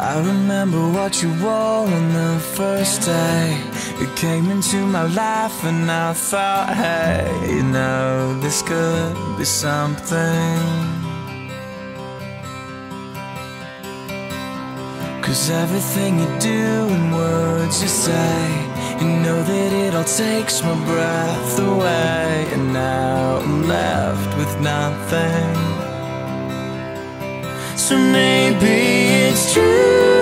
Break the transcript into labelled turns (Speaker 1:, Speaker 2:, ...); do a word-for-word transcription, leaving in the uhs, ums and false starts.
Speaker 1: I remember what you wore on the first day. You came into my life and I thought, hey, you know, this could be something. 'Cause everything you do and words you say, you know that it all takes my breath away. And now I'm left with nothing. So maybe it's true,